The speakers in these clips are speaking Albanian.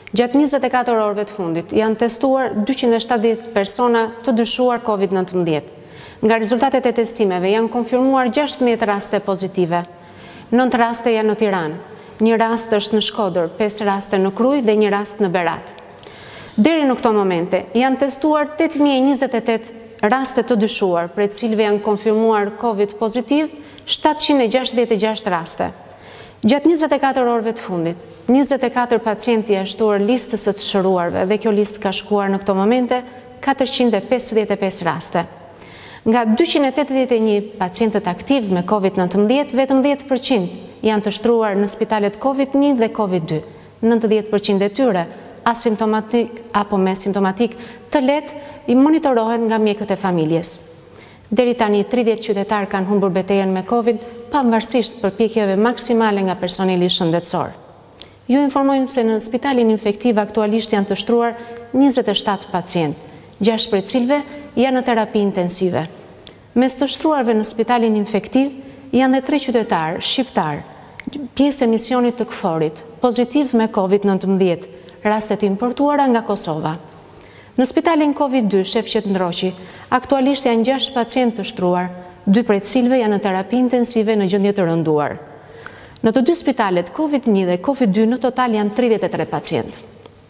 Gjatë 24 orëve të fundit janë testuar 270 persona të dyshuar COVID-19. Nga rezultatet e testimeve janë konfirmuar 16 raste pozitive. 9 raste janë në Tiranë, 1 rast është në Shkodër, 5 raste në Krujë dhe 1 rast në Berat. Deri në këto momente janë testuar 8.028 raste të dyshuar, për të cilëve janë konfirmuar COVID pozitiv 766 raste. Gjatë 24 orëve të fundit, 24 pacientë janë shtuar listës së të shëruarve dhe kjo listë ka shkuar në këto momente 455 raste. Nga 281 pacientët aktiv me COVID-19, vetëm 10% janë të shtruar në spitalet COVID-1 dhe COVID-2. 90% e tyre asimptomatik apo me simptomatik të lehtë i monitorohen nga mjekët e familjes. Deri tani 30 qytetarë kanë humbur betejën me COVID, pavarësisht përpjekjeve maksimale nga personeli shëndetësor. Ju informojmë se në spitalin infektiv aktualisht janë të shtruar 27 pacientë, 6 prej cilëve janë në terapi intensive. Mes të shtruarve në spitalin infektiv janë dhe 3 qytetarë shqiptar, pjesë e misionit të KFOR-it, pozitiv me COVID-19, rastet importuara nga Kosova. Në spitalin COVID-2 Shefqet Ndroqi, aktualisht janë 6 pacientë të shtruar, 2 prej cilëve janë në terapi intensive në gjendje të rënduar. Në të 2 spitalet COVID-1 dhe COVID-2 në total janë 33 pacientë.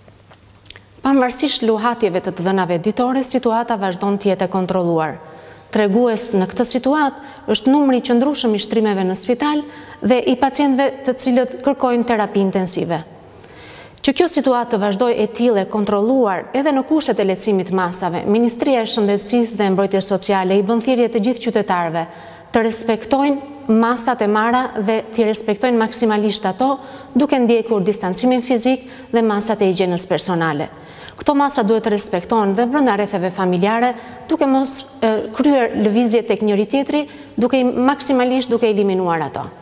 Pavarësisht luhatjeve të dhënave ditore, situata vazhdon të jetë e kontrolluar. Tregues në këtë situatë është numri i qëndrueshëm i shtrimeve në spital dhe i pacientëve të cilët kërkojnë terapi intensive. Që kjo situatë të vazhdoj e tillë e kontrolluar edhe në kushtet e lehtësimit masave, Ministria e Shëndetësisë dhe Mbrojtjes Sociale i bën thirrje të gjithë qytetarëve të respektojnë masat e marra dhe të respektojnë maksimalisht ato, duke ndjekur distancimin fizik dhe masat e higjienës personale. Këto masa duhet të respektohen dhe brenda rrethave familjare, duke mos kryer lëvizje tek njëri tjetri, maksimalisht duke eliminuar ato.